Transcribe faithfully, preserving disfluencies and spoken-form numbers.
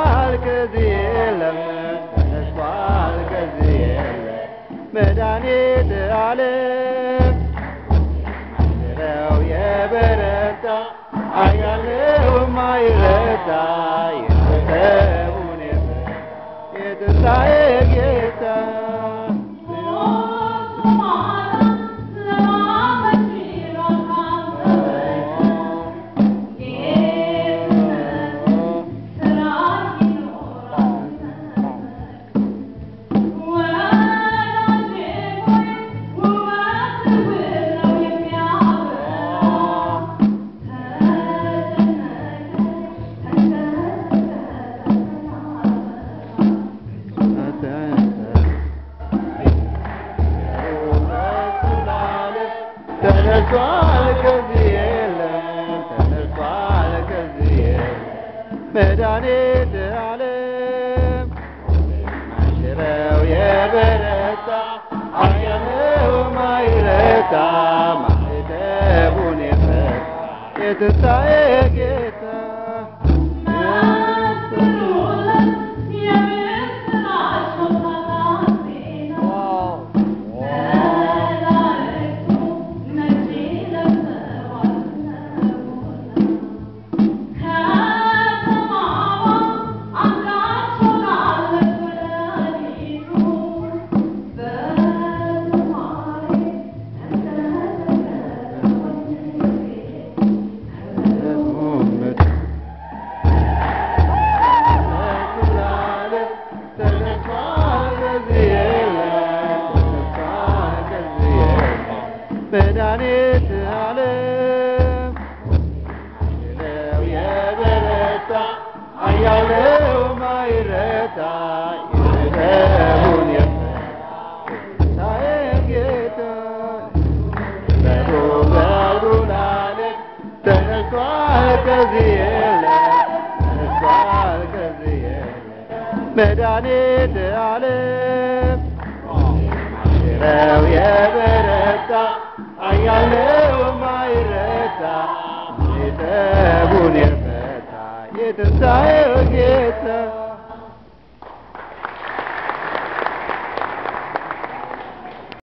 ተነስቷል ከዚህ የለም ተነስቷል ከዚህ የለም መድኃኒተ ዓለም ማደሪያው የበረታ ኃያል ነው የማይረታ የሰውን የትንሣኤ ጌታ ተነስቷል ከዚህ የለም ተነስቷል ከዚህ የለም መድኃኒተ ዓለም ማሽረው የበረታ ኃያል ነው የማይረታ ማዕተቡን የፈታ የትንሣኤ ጌታ መድኃኒተ ዓለም ማሽረው የበረታ ኃያል ነው የማይረታ የሰውን የፈታ የትንሣኤ ጌታ በሉ በሉ ለዓለም ተነስቷል ከዚህ የለም ተነስቷል ከዚህ የለም መድኃኒተ ዓለም ማሽረው የበረታ ኃያል ነው የማይረታ ማዕተቡን የፈታ የትንሣኤ ጌታ